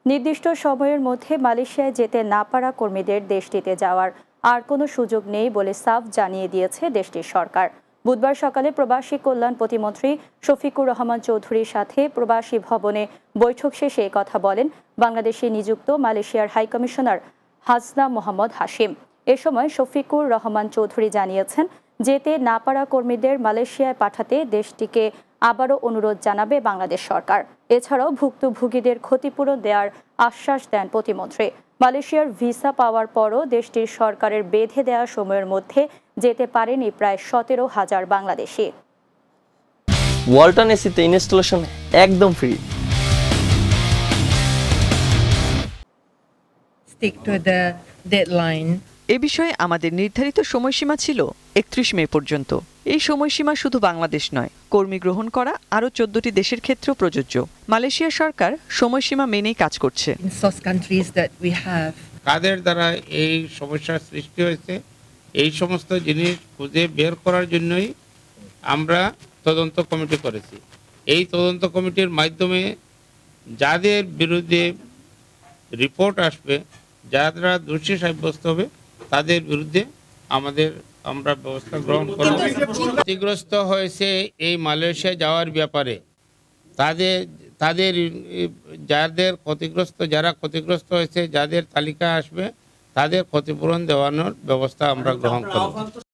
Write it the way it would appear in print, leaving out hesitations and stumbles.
নির্দিষ্ট সময়ের মধ্যে মালয়েশিয়ায় যেতে না পারা কর্মীদের দেশটিতে যাওয়ার আর কোনো সুযোগ নেই বলে সাফ জানিয়ে দিয়েছে দেশটির সরকার। বুধবার সকালে প্রবাসী কল্যাণ প্রতিমন্ত্রী শফিকুর রহমান চৌধুরীর সাথে প্রবাসী ভবনে বৈঠক শেষে কথা বলেন বাংলাদেশে নিযুক্ত মালয়েশিয়ার হাইকমিশনার হাসনা মোহাম্মদ হাশিম। এ সময় শফিকুর রহমান চৌধুরী জানিয়েছেন, যেতে না পারা কর্মীদের মালয়েশিয়ায় পাঠাতে দেশটিকে আবারও অনুরোধ জানাবে বাংলাদেশ সরকার। এছাড়াও ভুক্তভোগীদের ক্ষতিপূরণ দেওয়ার আশ্বাস দেন প্রতিমন্ত্রী। মালয়েশিয়ার ভিসা পাওয়ার পরও দেশটির সরকারের বেঁধে দেওয়া সময়ের মধ্যে যেতে পারেনি প্রায় 17,000 বাংলাদেশি। ওয়ালটন এসিতে ইনস্টলেশন একদম free. Stick to the deadline. এ বিষয়ে আমাদের নির্ধারিত সময়সীমা ছিল 31 মে পর্যন্ত। এই সময়সীমা শুধু বাংলাদেশ নয়, কর্মী গ্রহণ করা আরও 14টি দেশের ক্ষেত্রেও প্রযোজ্য। মালয়েশিয়া সরকার সময়সীমা মেনেই কাজ করছে। In source countries that we have. কাদের দ্বারা এই সমস্যার সৃষ্টি হয়েছে এই সমস্ত জিনিস খুঁজে বের করার জন্যই আমরা তদন্ত কমিটি করেছি। এই তদন্ত কমিটির মাধ্যমে যাদের বিরুদ্ধে রিপোর্ট আসবে, যারা দোষী সাব্যস্ত হবে তাদের বিরুদ্ধে আমরা ব্যবস্থা গ্রহণ করব। ক্ষতিগ্রস্ত হয়েছে এই মালয়েশিয়া যাওয়ার ব্যাপারে যারা ক্ষতিগ্রস্ত হয়েছে, যাদের তালিকা আসবে তাদের ক্ষতিপূরণ দেওয়ানোর ব্যবস্থা আমরা গ্রহণ করব।